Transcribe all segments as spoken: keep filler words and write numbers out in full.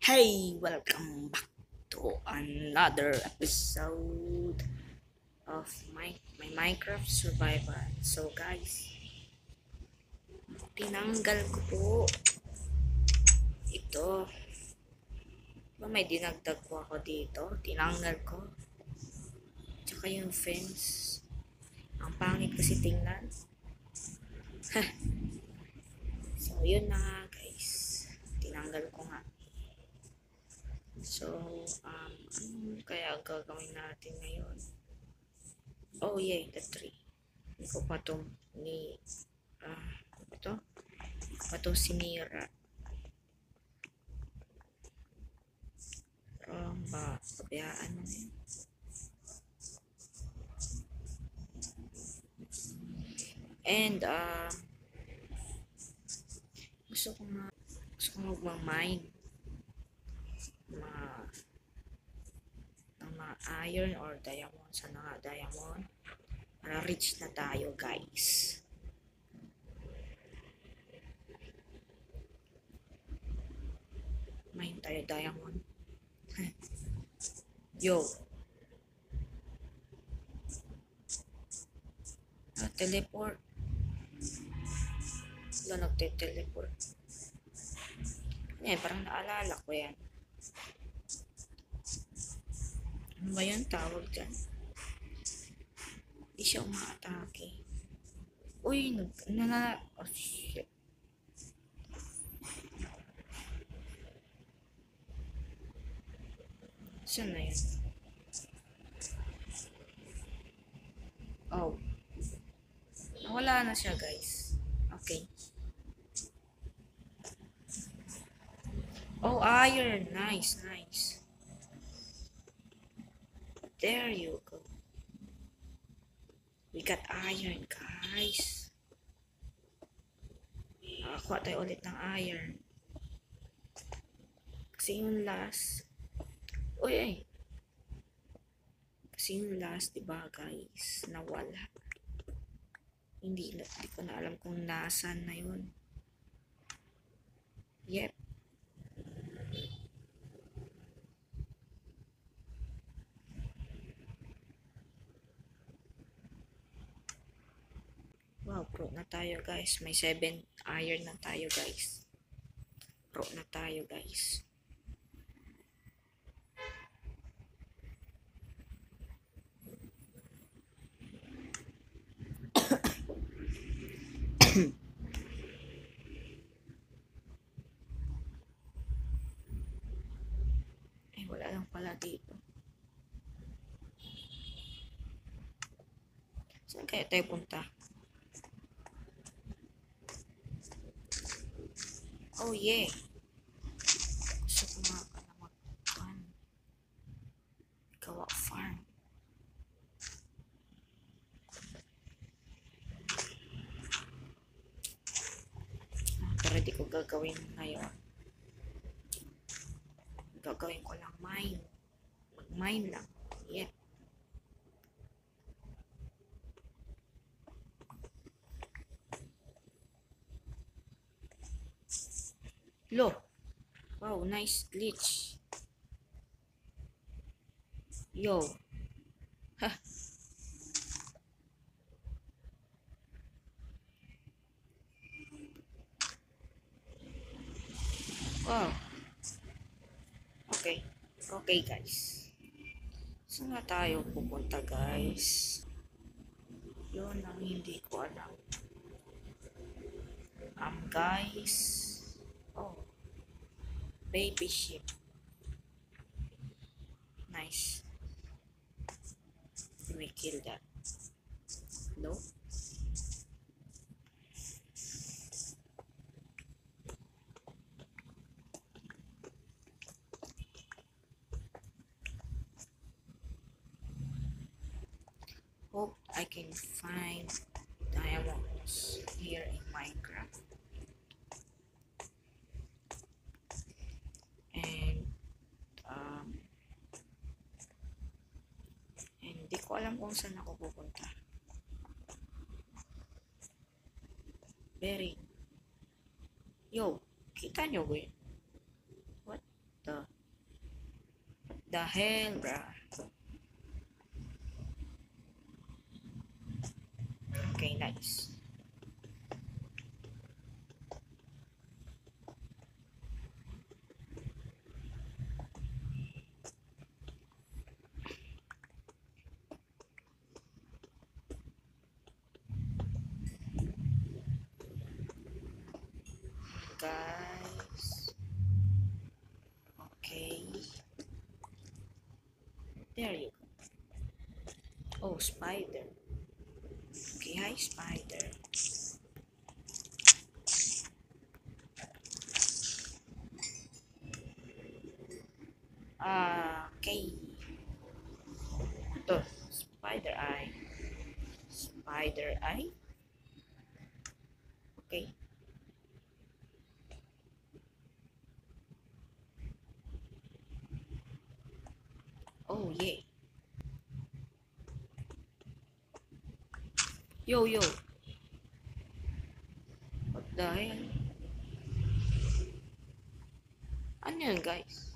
Hey, welcome back to another episode of my my Minecraft Survivor. So guys, tinanggal ko po ito. Diba may dinagdag po ako dito? Tinanggal ko. Tsaka yung fence. Ang pangit kasi tingnan. So yun na nga guys. Tinanggal ko nga. So, um, ano kaya ang gagawin natin ngayon? Oh yeah, the tree. Hindi ko pa itong ni ah, uh, ito? Hindi ko pa itong sinira. Pero ba, pabayaan mo na yun. And, uh, gusto ko nga, gusto ko mag-mine. Mga, ng mga iron or diamond. Sana nga diamond. Para rich na tayo, guys. Mine tayo diamond. Yo. Uh, teleport. Wala nagte-teleport. Yan, parang naalala ko yan. Ano ba yan tawag dyan? Hindi siya umaatake. Uy, nag... Na, oh, shit. Saan na yun? Oh. Nawala na siya, guys. Okay. Oh, iron. Nice, nice. There you go. We got iron, guys. Nakakuha tayo ulit ng iron. Kasi yung last... Uy, ay. Kasi yung last, diba, guys? Nawala. Hindi, hindi ko na alam kung nasan na yun. Yep. Wow, pro na tayo guys. May seven iron na tayo guys. Pro na tayo guys. Ay, wala lang pala dito. Saan kaya tayo punta? Oh yeah. Gusto ko nga pala mag-pan. Gawa farm. Ah, pero di ko gagawin ngayon. Gagawin ko lang mine. Mag-mine lang. Yeah. Lo. Wow, nice glitch. Yo. Ha. Wow. Okay. Okay, guys. Saan nga tayo pupunta, guys? Yun ang hindi ko alam. Um, guys. Oh. Baby sheep. Nice. Did we kill that? No? Hope I can find diamonds here in Minecraft. And um and hindi ko alam kung saan ako pupunta. Very. Yo, kita nyo ba yun? What the? The hell, bruh? Okay, nice. Guys. Okay. There you go. Oh, spider. Okay, hi, spider. Ah, okay. Ito, spider eye. Spider eye? Okay. Oh, yeah. Yo, yo. What the hell? Ano yun, guys?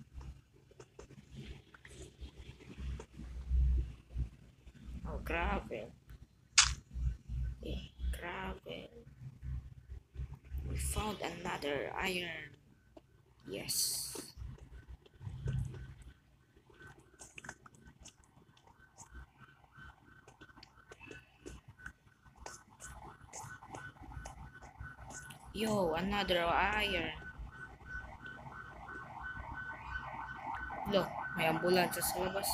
Oh, grabe. Eh, grabe. We found another iron. Yes. Yo, another iron. Look, may ambulansya sa labas.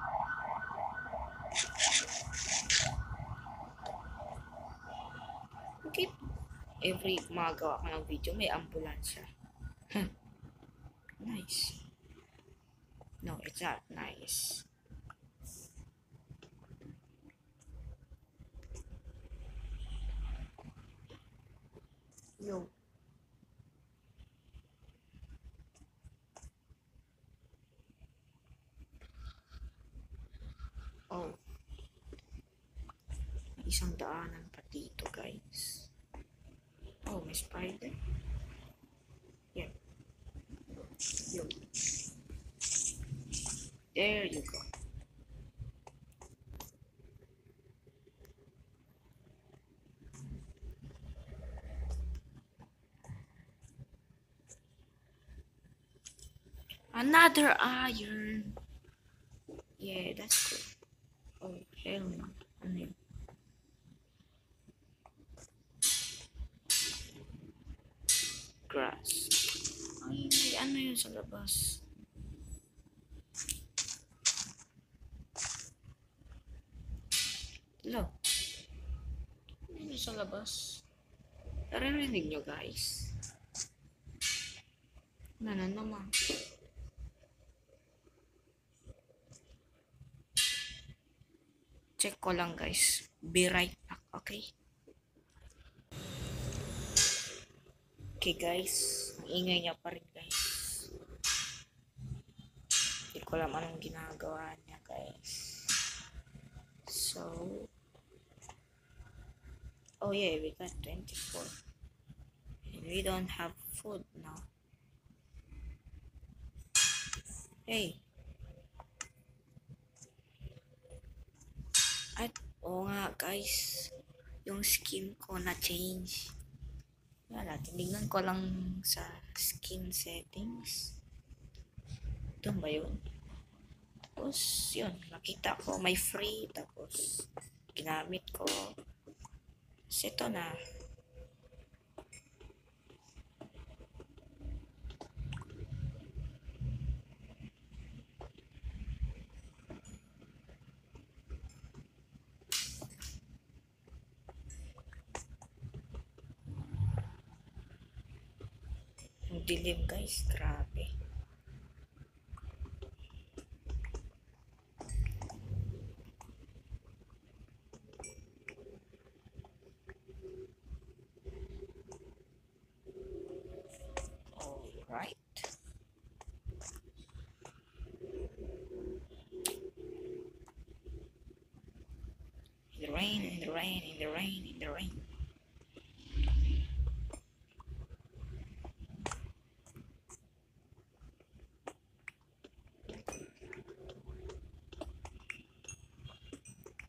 Okay. Every magawa ka ng video, may ambulansya. Huh. Nice. No, it's not nice. Yo. Oh. Isang daanan pa dito, guys. Oh, may spider. Yeah. Yo. There you go. Another iron. Yeah, that's good. Oh, hell no. Ano yun? Grass. Ay, ano yun sa labas? Hello? Ano yun sa labas? Naririnig nyo, guys? Ano na naman? Check ko lang, guys. Be right back, okay? Okay, guys. Ang ingay niya pa rin, guys. Hindi ko alam anong ginagawa niya, guys. So, oh yeah, we got twenty-four. And we don't have food now. Hey. At, oo nga, guys. Yung skin ko na change. Wala, tinignan ko lang sa skin settings. Ito ba yun? Tapos, yun, nakita ko may free. Tapos, ginamit ko. Tapos, ito na. Ang dilim, guys. Grabe. Alright. In the rain, in the rain, in the rain, in the rain.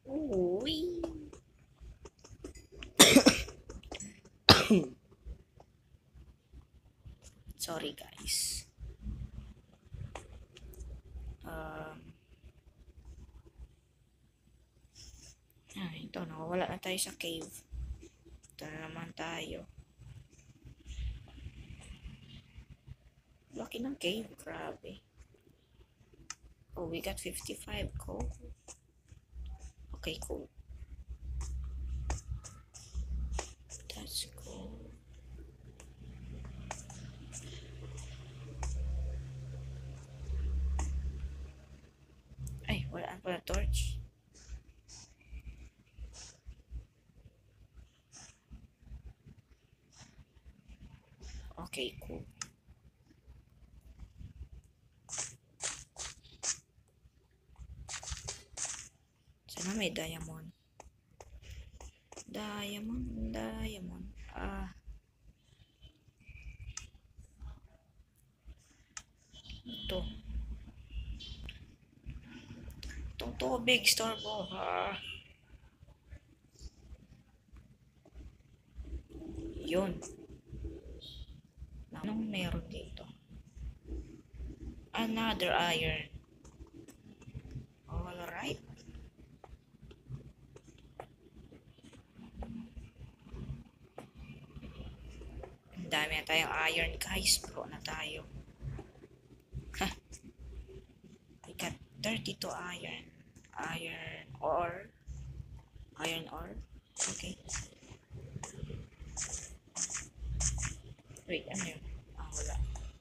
Uy. Sorry guys. Um, ah, ito, nakawala na tayo sa cave. Ito na naman tayo. Laki ng cave, grabe. Oh, we got fifty-five coal. Okay, cool. That's cool. Ay, wala na pala torch. Okay, cool. Sana may diamond. Diamond, diamond. Ah. Ito. Itong tubig, store ko. Ah. Yun. Anong meron dito? Another iron. Alright. Ang dami na tayong iron, guys. Pro na tayo. Ha. We got thirty-two iron. Iron ore. Iron ore. Okay. Wait, ano yun? Ah, wala.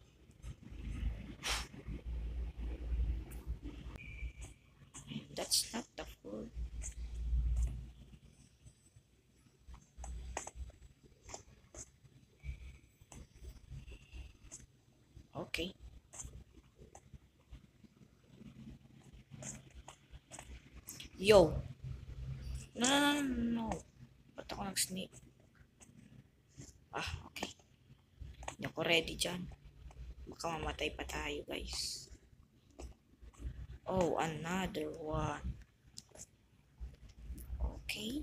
That's not the food. Okay. Yo! No, no, no, no, no. Ba't ako nag-sneak? Ah, okay. Hindi ako ready dyan. Baka mamatay pa tayo, guys. Oh, another one. Okay.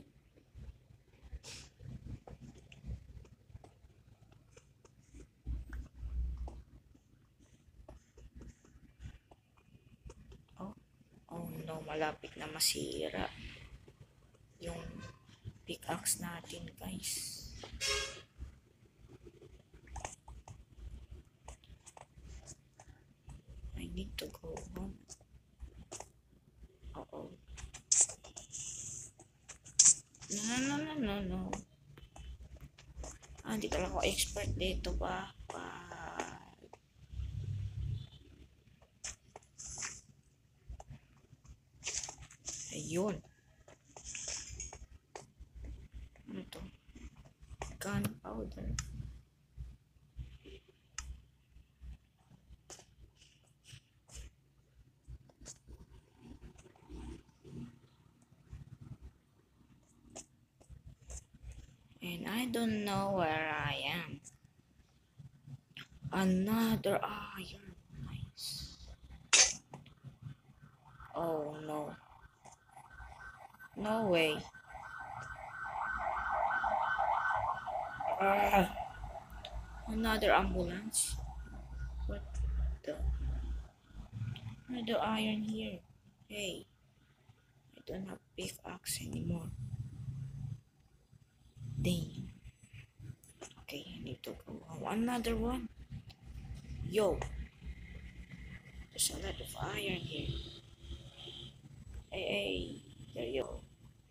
Oh, oh no, malapit na masira yung pickaxe natin, guys. I need to go home. Uh-oh. No, no, no, no, no. Ah, hindi talaga ako expert dito ba? Pa... Ayun. Ano to? Gunpowder. And I don't know where I am. Another iron. Nice. Oh no. No way. Ah, another ambulance. What the? Another iron here. Hey. I don't have pickaxe anymore. Dang. Okay, I need to go home. Another one. Yo. There's a lot of iron here. Hey, hey. There you go.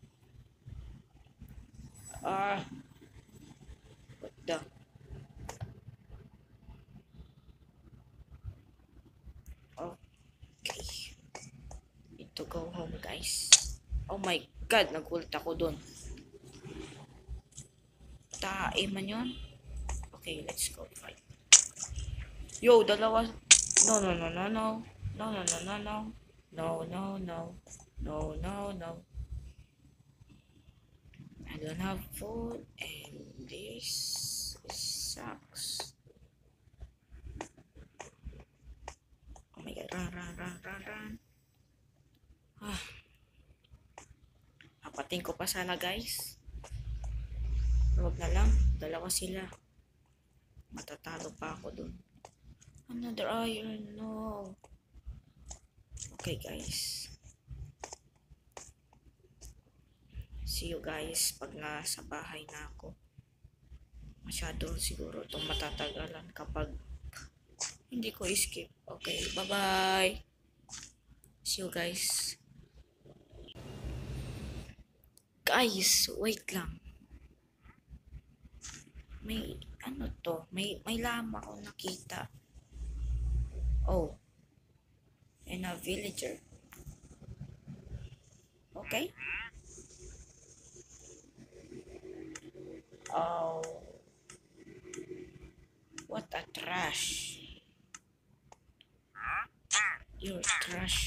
Ah. What the? Okay. Need to go home, guys. Oh my God, nagulat ako dun. Tae man yun. Okay, let's go fight. Yo, dalawa. No, no, no, no, no. No, no, no, no, no. No, no, no. No, no, no. I don't have food and this sucks. Oh my God, run, run, run, run, run. Ah. Atin ko pa sana guys. Huwag na lang. Dalawa sila. Matatalo pa ako dun. Another iron. No. Okay guys. See you guys pag nasa bahay na ako. Masyado siguro itong matatagalan kapag hindi ko skip. Okay, bye bye. See you guys. Guys, wait lang. May ano to? May may llama ako nakita. Oh. And a villager. Okay? Oh. What a trash. You're trash.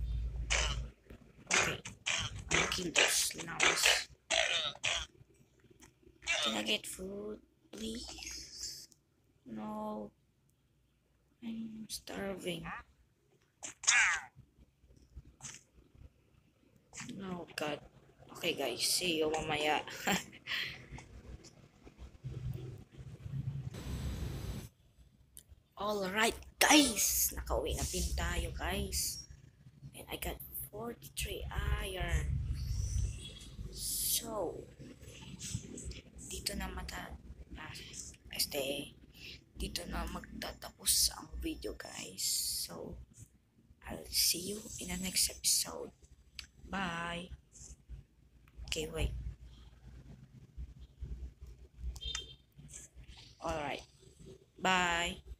Okay. I'll kill those llamas. Can I get food, please? No. I'm starving. No, God. Okay, guys. See you mamaya. Alright, guys. Nakauwi na din tayo, guys. And I got forty-three iron. So, dito na mata... Ah, este... Dito na magtatapos ang video, guys. So, I'll see you in the next episode. Bye. Okay, wait. Alright. Bye.